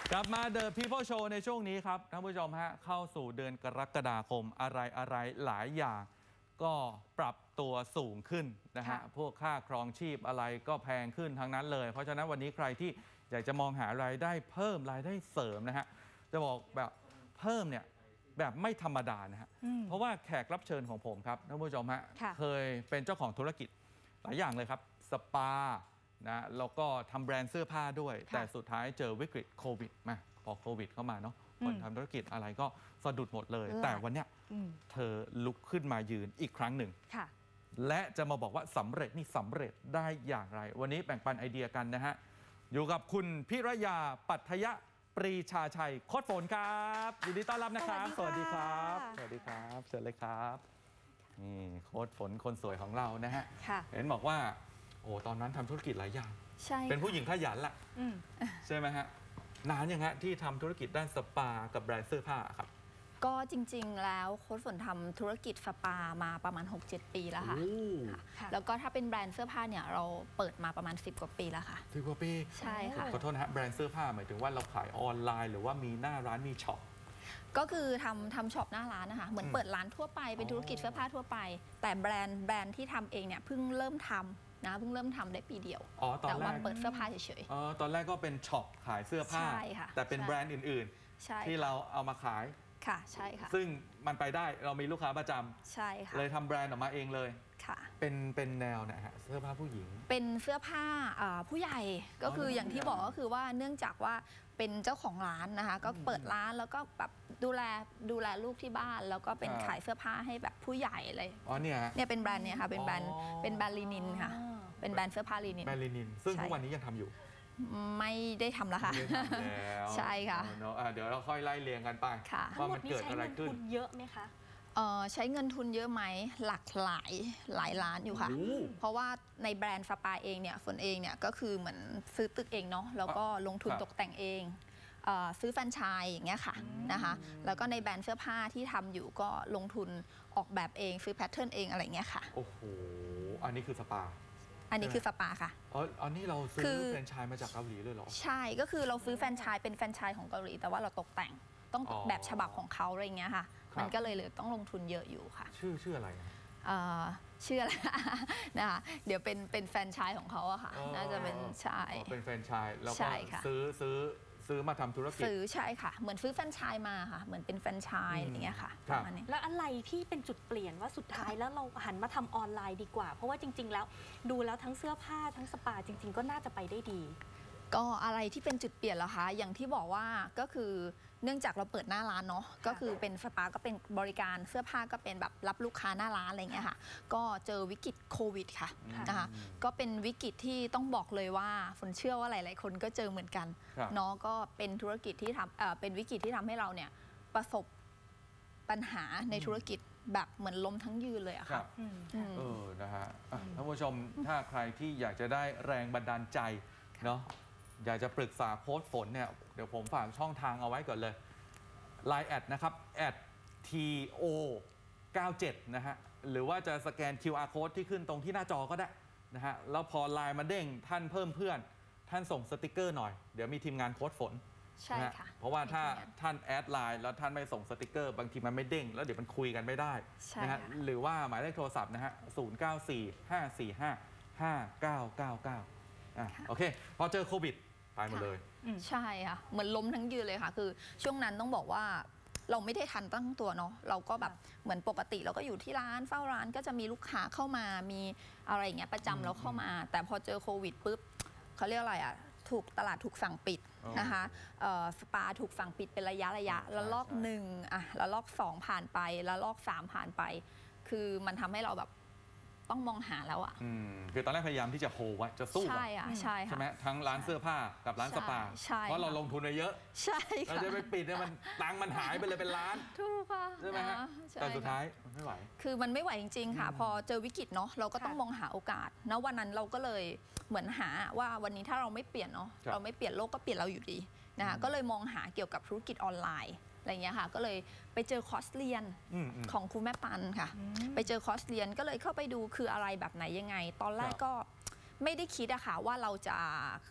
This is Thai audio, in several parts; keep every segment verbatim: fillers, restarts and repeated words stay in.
กลับมา The People Show ในช่วงนี้ครับท่านผู้ชมฮะเข้าสู่เดือนกรกฎาคมอะไรอะไรหลายอย่างก็ปรับตัวสูงขึ้นนะฮะพวกค่าครองชีพอะไรก็แพงขึ้นทั้งนั้นเลยเพราะฉะนั้นวันนี้ใครที่อยากจะมองหารายได้เพิ่มรายได้เสริมนะฮะจะบอกแบบเพิ่มเนี่ยแบบไม่ธรรมดานะฮะเพราะว่าแขกรับเชิญของผมครับท่านผู้ชมฮะเคยเป็นเจ้าของธุรกิจหลายอย่างเลยครับสปานะแล้วก็ทำแบรนด์เสื้อผ้าด้วยแต่สุดท้ายเจอวิกฤตโควิดมาพอโควิดเข้ามาเนาะคนทำธุรกิจอะไรก็สะดุดหมดเลยแต่วันเนี้ยเธอลุกขึ้นมายืนอีกครั้งหนึ่งและจะมาบอกว่าสำเร็จนี่สำเร็จได้อย่างไรวันนี้แบ่งปันไอเดียกันนะฮะอยู่กับคุณพิรยาปัทยปรีชาชัยโค้ชฝนครับยินดีต้อนรับนะครับสวัสดีครับสวัสดีครับเชิญเลยครับนี่โค้ชฝนคนสวยของเรานะฮะเห็นบอกว่าโอ้ตอนนั้นทำธุรกิจหลายอย่างใช่เป็นผู้หญิงขยันแหละใช่ไหมฮะนานยังฮะที่ทำธุรกิจด้านสปากับแบรนด์เสื้อผ้าครับก็จริงๆแล้วโค้ชฝนทำธุรกิจสปามาประมาณ หกเจ็ด ปีแล้วค่ะแล้วก็ถ้าเป็นแบรนด์เสื้อผ้าเนี่ยเราเปิดมาประมาณสิบกว่าปีแล้วค่ะสิบกว่าปีใช่ค่ะขอโทษนะฮะแบรนด์เสื้อผ้าหมายถึงว่าเราขายออนไลน์หรือว่ามีหน้าร้านมีช็อปก็คือทำทำช็อปหน้าร้านนะคะเหมือนเปิดร้านทั่วไปเป็นธุรกิจเสื้อผ้าทั่วไปแต่แบรนด์แบรนด์ที่ทำเองเนี่ยเพิ่งเริ่มทำนะเพิ่งเริ่มทำได้ปีเดียวแต่ว่าเปิดเสื้อผ้าเฉยๆอ๋อตอนแรกก็เป็นช็อปขายเสื้อผ้าแต่เป็นแบรนด์อื่นๆที่เราเอามาขายค่ะใช่ค่ะซึ่งมันไปได้เรามีลูกค้าประจำใช่ค่ะเลยทำแบรนด์ออกมาเองเลยค่ะเป็นเป็นแนวนะฮะเสื้อผ้าผู้หญิงเป็นเสื้อผ้าผู้ใหญ่ก็คืออย่างที่บอกก็คือว่าเนื่องจากว่าเป็นเจ้าของร้านนะคะก็เปิดร้านแล้วก็แบบดูแลดูแลลูกที่บ้านแล้วก็เป็นขายเสื้อผ้าให้แบบผู้ใหญ่เลยอ๋อเนี่ยเนี่ยเป็นแบรนด์เนี่ยค่ะเป็นแบรนด์เป็นแบรนด์ลินินค่ะเป็นแบรนด์เสื้อผ้าลินินแบรนด์ลินินซึ่งทุกวันนี้ยังทำอยู่ไม่ได้ทำแล้วค่ะใช่ค่ะเดี๋ยวเราค่อยไล่เรียงกันไปว่ามันเกิดอะไรขึ้นเยอะไหมคะใช้เงินทุนเยอะไหมหลักหลายหลายล้านอยู่ค่ะเพราะว่าในแบรนด์สปาเองเนี่ยฝนเองเนี่ยก็คือเหมือนซื้อตึกเองเนาะแล้วก็ลงทุนตกแต่งเองซื้อแฟรนไชส์อย่างเงี้ยค่ะนะคะแล้วก็ในแบรนด์เสื้อผ้าที่ทำอยู่ก็ลงทุนออกแบบเองซื้อแพทเทิร์นเองอะไรเงี้ยค่ะโอ้โหอันนี้คือสปาอันนี้คือสปาค่ะอ๋ออันนี้เราซื้อแฟรนไชส์มาจากเกาหลีเลยเหรอใช่ก็คือเราซื้อแฟรนไชส์เป็นแฟรนไชส์ของเกาหลีแต่ว่าเราตกแต่งต้องแบบฉบับของเขาอะไรเงี้ยค่ะมันก็เลยเลยต้องลงทุนเยอะอยู่ค่ะชื่อชื่ออะไรชื่ออะไรนะคะเดี๋ยวเป็นเป็นแฟรนไชส์ของเขาอะค่ะน่าจะเป็นใช่เป็นแฟรนไชส์แล้วก็ซื้อซื้อซื้อมาทำธุรกิจซื้อใช่ค่ะเหมือนซื้อแฟรนไชส์มาค่ะเหมือนเป็นแฟรนไชส์อย่างเงี้ยค่ะประมาณนี้แล้วอะไรที่เป็นจุดเปลี่ยนว่าสุดท้ายแล้วเราหันมาทำออนไลน์ดีกว่าเพราะว่าจริงๆแล้วดูแล้วทั้งเสื้อผ้าทั้งสปาจริงๆก็น่าจะไปได้ดีก็อะไรที่เป็นจุดเปลี่ยนล่ะคะอย่างที่บอกว่าก็คือเนื่องจากเราเปิดหน้าร้านเนาะก็คือเป็นสปาก็เป็นบริการเสื้อผ้าก็เป็นแบบรับลูกค้าหน้าร้านอะไรเงี้ยค่ะก็เจอวิกฤตโควิดค่ะนะคะก็เป็นวิกฤตที่ต้องบอกเลยว่าฝนเชื่อว่าหลายๆคนก็เจอเหมือนกันเนาะก็เป็นธุรกิจที่ทำเอ่อเป็นวิกฤตที่ทำให้เราเนี่ยประสบปัญหาในธุรกิจแบบเหมือนล้มทั้งยืนเลยอะค่ะเออนะฮะท่านผู้ชมถ้าใครที่อยากจะได้แรงบันดาลใจเนาะอยากจะปรึกษาโค้ชฝนเนี่ยเดี๋ยวผมฝากช่องทางเอาไว้ก่อนเลย ไลน์ แอดนะครับ แอด ที โอ เก้าเจ็ด นะฮะหรือว่าจะสแกน คิว อาร์ Code ที่ขึ้นตรงที่หน้าจอก็ได้นะฮะแล้วพอไลน์มาเด้งท่านเพิ่มเพื่อนท่านส่งสติกเกอร์หน่อยเดี๋ยวมีทีมงานโค้ชฝนใช่ค่ะเพราะว่าถ้าท่านแอดไลน์แล้วท่านไม่ส่งสติกเกอร์บางทีมันไม่เด้งแล้วเดี๋ยวมันคุยกันไม่ได้นะฮะหรือว่าหมายเลขโทรศัพท์นะฮะศูนย์ เก้า สี่ ห้า สี่ ห้า ห้า เก้า เก้า เก้าอ่ะโอเคพอเจอโควิดตายหมดเลยใช่ค่ะเหมือนล้มทั้งยืนเลยค่ะคือช่วงนั้นต้องบอกว่าเราไม่ได้ทันตั้งตัวเนาะเราก็แบบเหมือนปกติเราก็อยู่ที่ร้านเฝ้าร้านก็จะมีลูกค้าเข้ามามีอะไรอย่างเงี้ยประจำเราเข้ามาแต่พอเจอโควิดปุ๊บเขาเรียกอะไรอ่ะถูกตลาดถูกสั่งปิดนะคะสปาถูกสั่งปิดเป็นระยะระยะแล้วลอกหนึ่งอ่ะแล้วลอกสองผ่านไปแล้วลอกสามผ่านไปคือมันทำให้เราแบบต้องมองหาแล้วอ่ะคือตอนแรกพยายามที่จะโฮไว้จะสู้ใช่อ่ะใช่ค่ะใช่ไหมทั้งร้านเสื้อผ้ากับร้านสปาเพราะเราลงทุนไปเยอะใช่ค่ะเราจะไปปิดเนี่ยมันตังค์มันหายไปเลยเป็นล้านถูกค่ะใช่ไหมฮะแต่สุดท้ายมันไม่ไหวคือมันไม่ไหวจริงๆค่ะพอเจอวิกฤตเนาะเราก็ต้องมองหาโอกาสณวันนั้นเราก็เลยเหมือนหาว่าวันนี้ถ้าเราไม่เปลี่ยนเนาะเราไม่เปลี่ยนโลกก็เปลี่ยนเราอยู่ดีนะคะก็เลยมองหาเกี่ยวกับธุรกิจออนไลน์อะไรเงี้ยค่ะก็เลยไปเจอคอร์สเรียนของครูแม่ปันค่ะไปเจอคอร์สเรียนก็เลยเข้าไปดูคืออะไรแบบไหนยังไงตอนแรกก็ไม่ได้คิดอะค่ะว่าเราจะ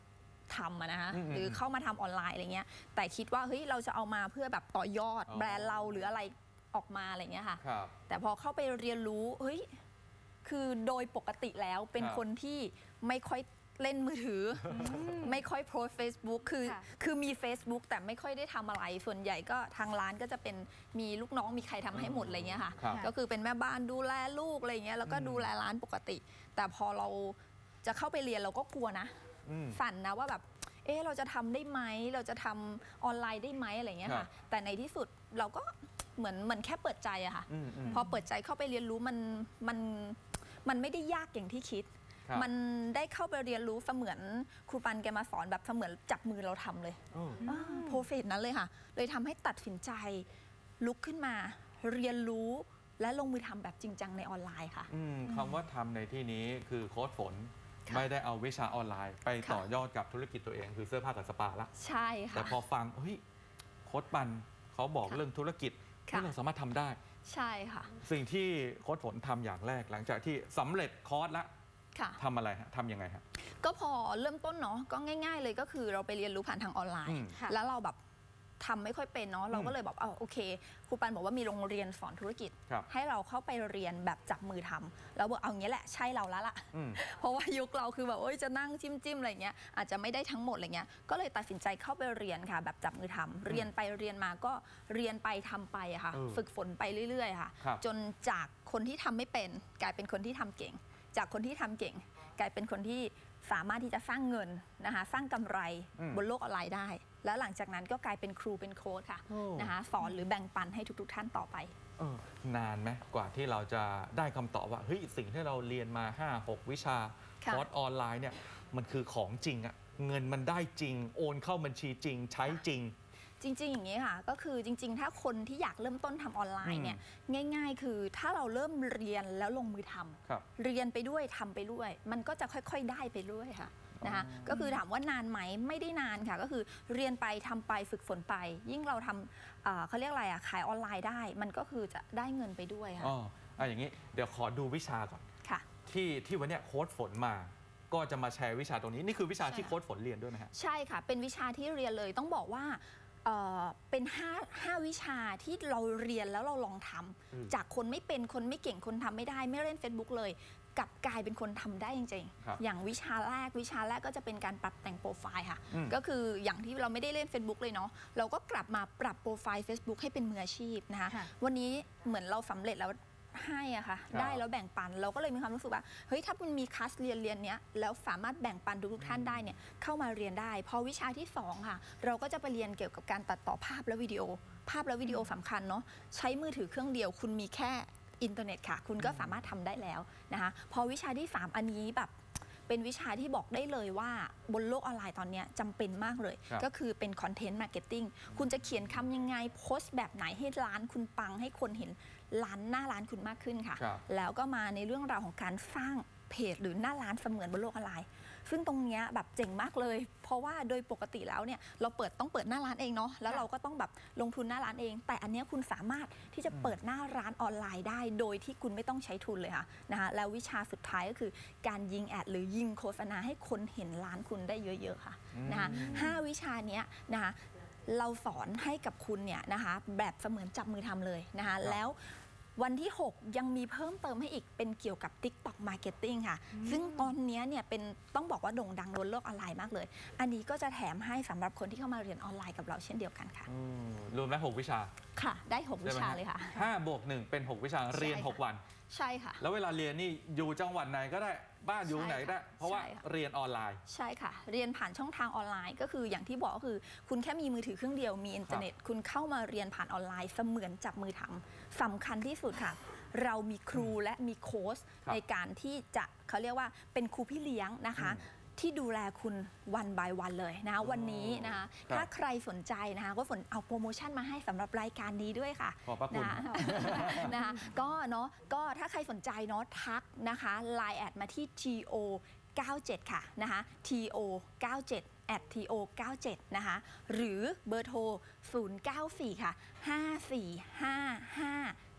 ทำอะนะคะอืมหรือเข้ามาทำออนไลน์อะไรเงี้ยแต่คิดว่าเฮ้ยเราจะเอามาเพื่อแบบต่อยอดอ๋อแบรนด์เราหรืออะไรออกมาอะไรเงี้ยค่ะครับแต่พอเข้าไปเรียนรู้เฮ้ยคือโดยปกติแล้วเป็นครับคนที่ไม่ค่อยเล่นมือถืออไม่ค่อยโพสเฟซบุ๊กคือค่ะคือมี Facebook แต่ไม่ค่อยได้ทำอะไร ส่วนใหญ่ก็ทางร้านก็จะเป็นมีลูกน้องมีใครทำให้หมดอะไรเงี้ยค่ะครับก็คือเป็นแม่บ้านดูแลลูกอะไรเงี้ยแล้วก็อืมดูแลร้านปกติ แต่พอเราจะเข้าไปเรียนเราก็กลัวนะอืมสั่นนะว่าแบบ เออเราจะทำได้ไหม เราจะทำออนไลน์ได้ไหมอะไรเงี้ยครัค่ะบแต่ในที่สุดเราก็เหมือนเหมือนแค่เปิดใจอะค่ะอืมอืมพอเปิดใจเข้าไปเรียนรู้มันมันมันไม่ได้ยากอย่างที่คิดครับมันได้เข้าไปเรียนรู้เสมือนครูปันแกมาสอนแบบเสมือนจับมือเราทำเลยอืมโปรเฟสนั้นเลยค่ะ เลยทำให้ตัดสินใจลุกขึ้นมา เรียนรู้และลงมือทำแบบจริงจังในออนไลน์ค่ะอืมคำว่าทำในที่นี้คือโค้ชฝนค่ะไม่ได้เอาวิชาออนไลน์ ไปค่ะต่อยอดกับธุรกิจตัวเอง คือเสื้อผ้ากับสปาละใช่แต่ค่ะพอฟังเฮ้ยโค้ชปันเขาบอกค่ะเรื่องธุรกิจค่ะที่เราสามารถทำได้ใช่ค่ะสิ่งที่โค้ชฝนทำอย่างแรกหลังจากที่สำเร็จคอร์สละค่ะทำอะไรฮะทำยังไงฮะก็พอเริ่มต้นเนาะก็ง่าย ๆ เลยก็คือเราไปเรียนรู้ผ่านทางออนไลอืน์มค่ะแล้วเราแบบทำไม่ค่อยเป็นเนาะเราก็เลยแบบเอาโอเคครูปันบอกว่ามีโรงเรียนสอนธุรกิจครับให้เราเข้าไปเรียนแบบจับมือทำแล้วบอกเอางี้แหละใช่เราแล้วล่ะอืมเพราะว่ายุคเราคือแบบโอ้ยจะนั่งจิ้มจิ้มอะไรเงี้ยอาจจะไม่ได้ทั้งหมดอะไรเงี้ยก็เลยตัดสินใจเข้าไปเรียนค่ะ แบบจับมือทำเรียนไปเรียนมาก็เรียนไปทำไปอะค่ะเออฝึกฝนไปเรื่อยๆค่ะครับจนจากคนที่ทำไม่เป็นกลายเป็นคนที่ทำเก่ง จากคนที่ทำเก่ง กลายเป็นคนที่สามารถที่จะสร้างเงินนะคะสร้างกำไรอืมบนโลกออนไลน์ได้ แล้วหลังจากนั้นก็กลายเป็นครูเป็นโค้ชค่ะโอ้นะคะสอนหรือแบ่งปันให้ทุกๆท่านต่อไปเออนานไหมกว่าที่เราจะได้คำตอบว่าเฮ้ยสิ่งที่เราเรียนมา ห้าหก วิชาค่ะคอร์สออนไลน์เนี่ยมันคือของจริงอะเงินมันได้จริง โอนเข้าบัญชีจริง ใช้จริงจริง ๆ อย่างนี้ค่ะ ก็คือจริง ๆ ถ้าคนที่อยากเริ่มต้นทำออนไลน์เนี่ยง่าย ๆ คือถ้าเราเริ่มเรียนแล้วลงมือทำครับเรียนไปด้วยทำไปด้วย มันก็จะค่อยๆได้ไปเรื่อยค่ะนะคะอ๋อก็คือถามว่านานไหมไม่ได้นานค่ะ ก็คือเรียนไปทำไปฝึกฝนไป ยิ่งเราทำอ่าเขาเรียกอะไรอ่ะขายออนไลน์ได้ มันก็คือจะได้เงินไปด้วยค่ะอ๋ออ่ะอย่างนี้เดี๋ยวขอดูวิชาก่อนค่ะที่ที่วันเนี้ยโค้ชฝนมา ก็จะมาแชร์วิชาตรงนี้ นี่คือวิชาใช่ที่ค่ะโค้ชฝนเรียนด้วยไหมฮะใช่ค่ะ เป็นวิชาที่เรียนเลยต้องบอกว่าเอ่อเป็นห้าห้าวิชาที่เราเรียนแล้วเราลองทำอืมจากคนไม่เป็นคนไม่เก่งคนทำไม่ได้ไม่เล่น Facebook เลยกลับกลายเป็นคนทำได้จริงครับๆ อย่างวิชาแรกวิชาแรกก็จะเป็นการปรับแต่งโปรไฟล์ค่ะอืมก็คืออย่างที่เราไม่ได้เล่น Facebook เลยเนาะเราก็กลับมาปรับโปรไฟล์ Facebook ให้เป็นมืออาชีพนะคะค่ะวันนี้เหมือนเราสำเร็จแล้วให้อะค่ะครับได้แล้วแบ่งปันเราก็เลยมีความรู้สึกว่าเฮ้ยถ้ามันมีคลาสเรียนเรียนเนี้ยแล้วสามารถแบ่งปันทุกๆท่านได้เนี่ยเข้ามาเรียนได้ พอวิชาที่สองค่ะ เราก็จะไปเรียนเกี่ยวกับการตัดต่อภาพและวิดีโอ ภาพและวิดีโอสำคัญเนาะใช้มือถือเครื่องเดียว คุณมีแค่อินเทอร์เน็ตค่ะ คุณก็สามารถทำได้แล้วนะคะพอวิชาที่สามอันนี้แบบเป็นวิชาที่บอกได้เลยว่าบนโลกออนไลน์ตอนเนี้ยจำเป็นมากเลยครับก็คือเป็นคอนเทนต์มาร์เก็ตติ้งคุณจะเขียนคำยังไงโพสต์แบบไหนให้ร้านคุณปังให้คนเห็นร้านหน้าร้านคุณมากขึ้นค่ะครับแล้วก็มาในเรื่องราวของการสร้างเพจหรือหน้าร้านเสมือนบนโลกออนไลน์ ซึ่งตรงเนี้ยแบบเจ๋งมากเลย เพราะว่าโดยปกติแล้วเนี่ยเราเปิดต้องเปิดหน้าร้านเองเนาะ แล้วเราก็ต้องแบบลงทุนหน้าร้านเอง แต่อันเนี้ยคุณสามารถที่จะเปิดหน้าร้านออนไลน์ได้ โดยที่คุณไม่ต้องใช้ทุนเลยค่ะนะคะแล้ววิชาสุดท้ายก็คือการยิงแอดหรือยิงโฆษณาให้คนเห็นร้านคุณได้เยอะๆค่ะนะคะห้าวิชาเนี้ยนะคะเราสอนให้กับคุณเนี่ยนะคะแบบเสมือนจับมือทำเลยนะคะแล้ววันที่ หก ยังมีเพิ่มเติมให้อีกเป็นเกี่ยวกับ TikTok Marketing ค่ะ ซึ่งตอนเนี้ยเนี่ยเป็นต้องบอกว่าโด่งดังบนโลกออนไลน์มากเลย อันนี้ก็จะแถมให้สำหรับคนที่เข้ามาเรียนออนไลน์กับเราเช่นเดียวกันค่ะอืมรวมแล้วหกวิชาค่ะ ได้หกวิใช่ไหมชาฮะเลยค่ะห้าบวกหนึ่งเป็นหกวิชาเรียนใช่ค่ะหก วันใช่ค่ะแล้วเวลาเรียนนี่อยู่จังหวัดไหนก็ได้บ้านอยู่ไหนก็ได้ใช่ค่ะเพราะว่าใช่ค่ะเรียนออนไลน์ใช่ค่ะ เรียนผ่านช่องทางออนไลน์ ก็คืออย่างที่บอกก็คือ คุณแค่มีมือถือเครื่องเดียวมีอินเทอร์เน็ต คุณเข้ามาเรียนผ่านออนไลน์เสมือนจับมือทำสำคัญที่สุดค่ะ เรามีครูและมีโค้ชครับในการที่จะเขาเรียกว่าเป็นครูพี่เลี้ยงนะคะ ที่ดูแลคุณวันบายวันเลยนะคะวันนี้นะคะครับถ้าใครสนใจนะคะก็ฝนเอาโปรโมชั่นมาให้สำหรับรายการนี้ด้วยค่ะขอบพระคุณนะ นะคะก็เนาะก็ถ้าใครสนใจเนาะทักนะคะ ไลน์ แอดมาที่ ที โอ เก้าเจ็ด ค่ะนะคะ ที โอ เก้าเจ็ด แอด ที โอ เก้าเจ็ด นะคะหรือเบอร์โทร ศูนย์ เก้า สี่ ค่ะ ห้า สี่ ห้า ห้า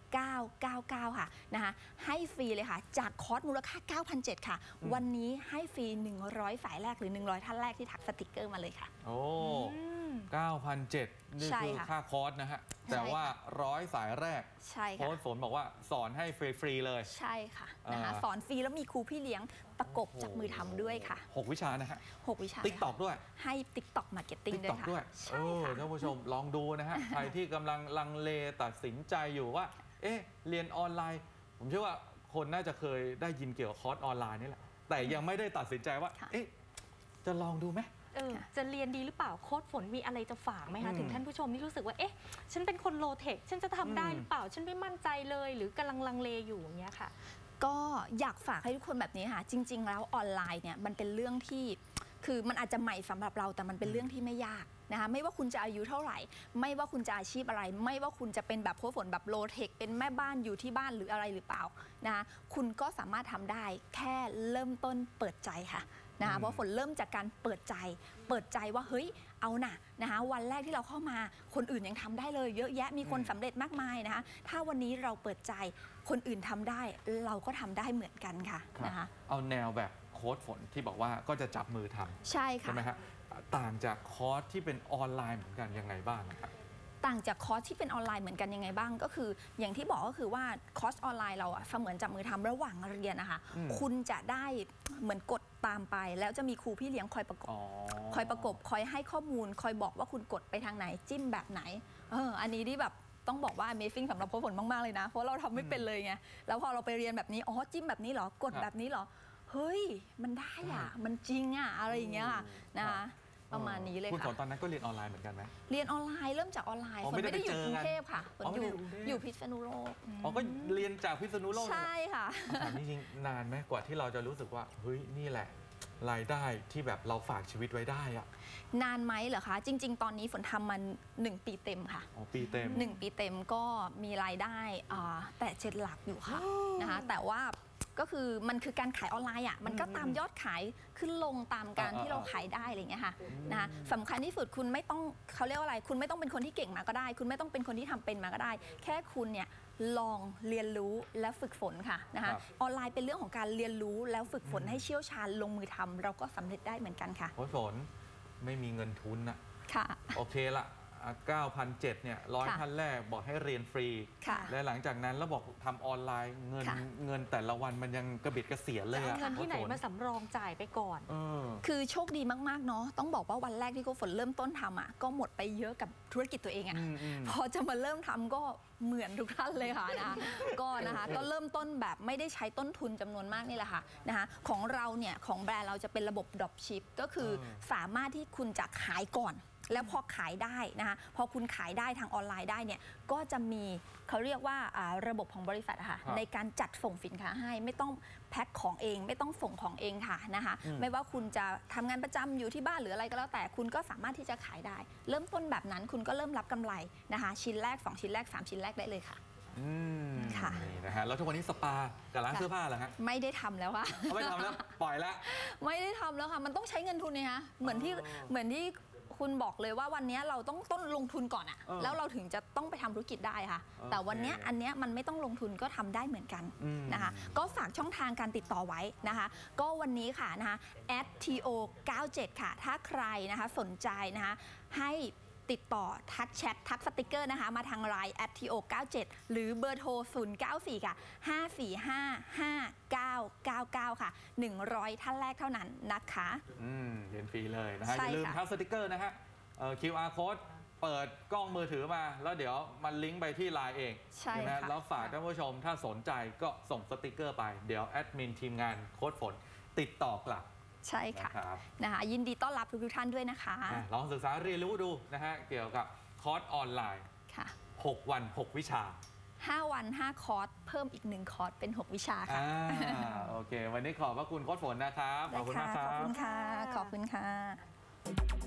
เก้าเก้าเก้า ค่ะนะคะให้ฟรีเลยค่ะจากคอร์สมูลค่า เก้าพันเจ็ดร้อย ค่ะ วันนี้ให้ฟรีหนึ่งร้อยฝ่ายแรกหรือหนึ่งร้อยท่านแรกที่ทักสติกเกอร์มาเลยค่ะโอ้ เก้าพันเจ็ดร้อย นี่ใช่คือค่ะค่าคอร์สนะฮะ แต่ว่าร้อยสายแรกใช่โค้ค่ะชฝนบอกว่าสอนให้ฟรี ๆ เลยใช่ค่ะนะคะอ่าสอนฟรีแล้วมีครูพี่เลี้ยงประกบจับมือทำด้วยค่ะหกวิชานะฮะหกวิชาติ๊กตอกด้วยให้ TikTok Marketing ติ๊กด้วต็อย กค่ะด้วยใช่เออค่ะท่านผู้ชมลองดูนะฮะ ใครที่กำลังลังเลตัดสินใจอยู่ว่า เอ๊ะ เรียนออนไลน์ ผมเชื่อว่าคนน่าจะเคยได้ยินเกี่ยวกับคอร์สออนไลน์นี่แหละ แต่ยังไม่ได้ตัดสินใจว่าค่ะเอ๊ะ จะลองดูไหมเออจะเรียนดีหรือเปล่าโค้ชฝนมีอะไรจะฝากไหมคะอืมถึงท่านผู้ชมที่รู้สึกว่าเอ๊ะฉันเป็นคนโลเทคฉันจะทำได้อืมหรือเปล่าฉันไม่มั่นใจเลยหรือกำลังลังเลอยู่อย่างเงี้ยค่ะก็อยากฝากให้ทุกคนแบบนี้ค่ะ จริง ๆ แล้วออนไลน์เนี่ยมันเป็นเรื่องที่คือมันอาจจะใหม่สำหรับเราแต่มันเป็นเรื่องที่ไม่ยากนะคะไม่ว่าคุณจะอายุเท่าไหร่ ไม่ว่าคุณจะอาชีพอะไร ไม่ว่าคุณจะเป็นแบบโค้ชฝนแบบโลเทคเป็นแม่บ้านอยู่ที่บ้านหรืออะไรหรือเปล่านะคะคุณก็สามารถทำได้แค่เริ่มต้นเปิดใจค่ะนะคะเพราะฝนเริ่มจากการเปิดใจ เปิดใจว่าเฮ้ยเอาน่ะนะคะวันแรกที่เราเข้ามาคนอื่นยังทำได้เลยเยอะแยะมีคนสำเร็จมากมายนะคะถ้าวันนี้เราเปิดใจคนอื่นทำได้เราก็ทำได้เหมือนกันค่ะนะคะเอาแนวแบบโค้ชฝนที่บอกว่าก็จะจับมือทำใช่ค่ะใช่ไหมฮะต่างจากคอร์สที่เป็นออนไลน์เหมือนกันยังไงบ้างครับต่างจากคอร์สที่เป็นออนไลน์เหมือนกันยังไงบ้างก็คือ อย่างที่บอกก็คือว่าคอร์สออนไลน์เราอะเสมือนจับมือทำระหว่างเรียนนะคะอืมคุณจะได้เหมือนกดตามไป แล้วจะมีครูพี่เลี้ยงคอยประกบอ๋อคอยประกบคอยให้ข้อมูล คอยบอกว่าคุณกดไปทางไหนจิ้มแบบไหนเอออันนี้ที่แบบต้องบอกว่า Amazing สำหรับโค้ชฝนมากๆเลยนะเพราะเราทำไม่เป็นเลยไงแล้วพอเราไปเรียนแบบนี้อ๋อจิ้มแบบนี้เหรอกดครับแบบนี้เหรอเฮ้ยมันได้อ่ะมันจริงอ่ะอะไรอย่างเงี้ยค่ะนะคะประมาณนี้เลยคุณสอนค่ะตอนนั้นก็เรียนออนไลน์เหมือนกันไหมเรียนออนไลน์เริ่มจากออนไลน์อ๋อฝนไม่ได้ไม่ได้อยู่ไปเจอกรุกังนเทพค่ะฝนอ๋ออไม่ได้ยู่อยู่กรุงเทพอยู่พิษณุโลกอ๋อก็เรียนจากพิษณุโลกเลยใช่ค่ะถามจริงๆนานไหมกว่าที่เราจะรู้สึกว่าเฮ้ยนี่แหละ รายได้ที่แบบเราฝากชีวิตไว้ได้อะนานไหมเหรอคะ จริง ๆ ตอนนี้ฝนทำมันหนึ่งปีเต็มค่ะอ๋อปีเต็มหนึ่งปีเต็มก็มีรายได้อ่าแต่เจ็ดหลักอยู่ค่ะนะคะแต่ว่าก็คือมันคือการขายออนไลน์อ่ะมันก็ตามยอดขายขึ้นลงตามการอ่าที่เราขายได้อะไรอย่างเงี้ยค่ะนะคะสำคัญที่สุดคุณไม่ต้องเขาเรียกว่าอะไร คุณไม่ต้องเป็นคนที่เก่งมาก็ได้ คุณไม่ต้องเป็นคนที่ทำเป็นมาก็ได้ แค่คุณเนี่ยลองเรียนรู้และฝึกฝนค่ะนะคะออนไลน์เป็นเรื่องของการเรียนรู้แล้วฝึกฝนให้เชี่ยวชาญลงมือทำเราก็สำเร็จได้เหมือนกันค่ะโค้ชฝนไม่มีเงินทุนอะค่ะโอเคละเก้าพันเจ็ดร้อยเนี่ยร้อยค่ะท่านแรกบอกให้เรียนฟรีค่ะและหลังจากนั้นแล้วบอกทำออนไลน์เงินค่ะเงินแต่ละวันมันยังกระบิดกระเสียเลยจะเอาอะเงินที่ไหนโค้ชฝมาสำรองจ่ายไปก่อนเออคือโชคดีมากๆเนาะต้องบอกว่าวันแรกที่โค้ชฝนเริ่มต้นทำอ่ะก็หมดไปเยอะกับธุรกิจตัวเองอ่ะอืมอืมพอจะมาเริ่มทำก็เหมือนทุกท่านเลยค่ะนะคะ ก็นะคะก็เริ่มต้นแบบไม่ได้ใช้ต้นทุนจำนวนมากนี่แหละค่ะนะคะของเราเนี่ยของแบรนด์เราจะเป็นระบบ dropship ก็คือเออสามารถที่คุณจะขายก่อน แล้วพอขายได้นะคะพอคุณขายได้ทางออนไลน์ได้เนี่ยก็จะมีเขาเรียกว่าอ่าระบบของบริษัทอะค่ะครับในการจัดส่งสินค้าให้ไม่ต้องแพ็คของเอง ไม่ต้องส่งของเองค่ะนะคะอืมไม่ว่าคุณจะทำงานประจำอยู่ที่บ้านหรืออะไรก็แล้วแต่คุณก็สามารถที่จะขายได้ เริ่มต้นแบบนั้นคุณก็เริ่มรับกำไรนะคะชิ้นแรกสองชิ้นแรกสามชิ้นแรกได้เลยค่ะอืมค่ะนี่นะฮะแล้วทุกวันนี้สปากับร้านค่ะเสื้อผ้าเหรอฮะไม่ได้ทำแล้วค่ะเขาไม่ทำแล้วปล่อยแล้วไม่ได้ทำแล้วค่ะมันต้องใช้เงินทุนเนี่ยคะเหมือนที่อ๋อเหมือนที่คุณบอกเลยว่าวันนี้เราต้องต้นลงทุนก่อนอะเออแล้วเราถึงจะต้องไปทำธุรกิจได้ค่ะโอเคแต่วันเนี้ยอันเนี้ยมันไม่ต้องลงทุนก็ทำได้เหมือนกันอืมนะคะก็ฝากช่องทางการติดต่อไว้นะคะ ก็วันนี้ค่ะนะคะ แอท ที โอ เก้าเจ็ด ค่ะ ถ้าใครนะคะสนใจนะคะให้ติดต่อทักแชททักสติกเกอร์นะคะมาทางไลน์ แอท ที โอ เก้าเจ็ด หรือเบอร์โทร ศูนย์ เก้า สี่ ค่ะ ห้า สี่ ห้า ห้า เก้า เก้า เก้า ค่ะ หนึ่งร้อยท่านแรกเท่านั้นนะคะอืมเรียนฟรีเลยนะฮะใช่อย่าลืมค่ะทักสติกเกอร์นะฮะเอ่อ คิว อาร์ code เปิดกล้องมือถือมา แล้วเดี๋ยวมันลิงก์ไปที่ไลน์เองใช่ไหมค่ะแล้วฝากท่านผู้ชมถ้าสนใจก็ส่งสติกเกอร์ไป เดี๋ยวแอดมินทีมงานโค้ดฝนติดต่อกลับใช่ค่ะนะครับนะคะยินดีต้อนรับทุกๆท่านด้วยนะคะอ่ะลองศึกษาเรียนรู้ดูนะฮะเกี่ยวกับคอร์สออนไลน์ค่ะหก วัน หก วิชาห้าวันห้าคอร์สเพิ่มอีกหนึ่งคอร์สเป็นหกวิชาค่ะอ่าโอเค วันนี้ขอบพระคุณโค้ดฝนนะครับ ขอบคุณมากครัขอบคุบณค่ะ ขอบคุณค่ะ